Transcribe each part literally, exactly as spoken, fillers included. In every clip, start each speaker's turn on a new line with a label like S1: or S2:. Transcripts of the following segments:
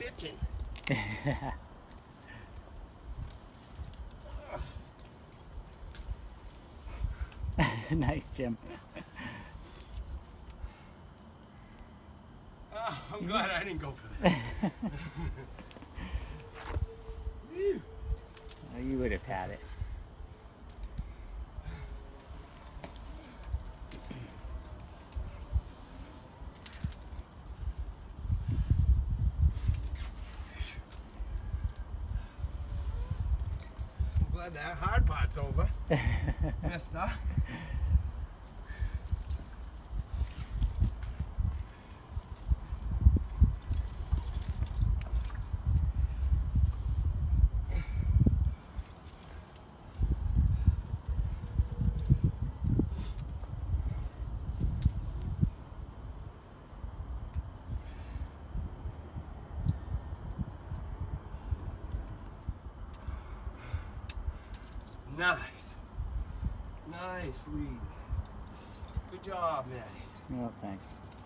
S1: bitching.
S2: Nice, Jim.
S1: Oh, I'm glad I didn't go for that.
S2: Oh, you would have had it.
S1: I'm glad that hard part's over. Messed up. Nice. Nice lead. Good job, Maddie.
S2: Well, thanks.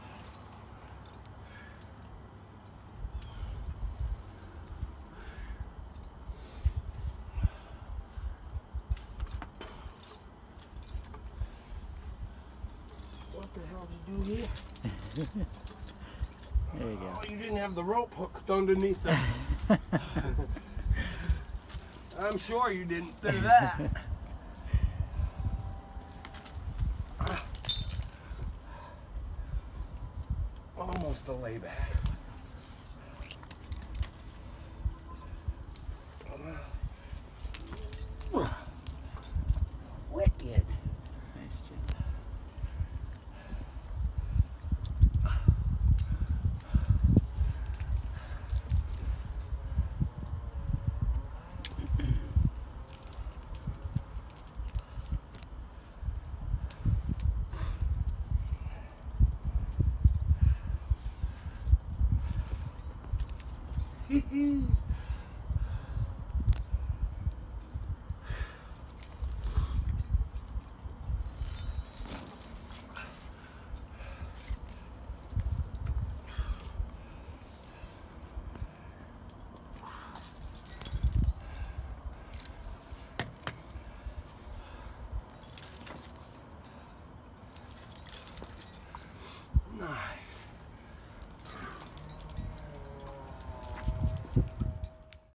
S1: What the hell did you do here?
S2: There you go.
S1: Oh, you didn't have the rope hooked underneath the... I'm sure you didn't do that. Almost a layback. Wicked.
S2: Nice, Jim.
S1: Hee hee.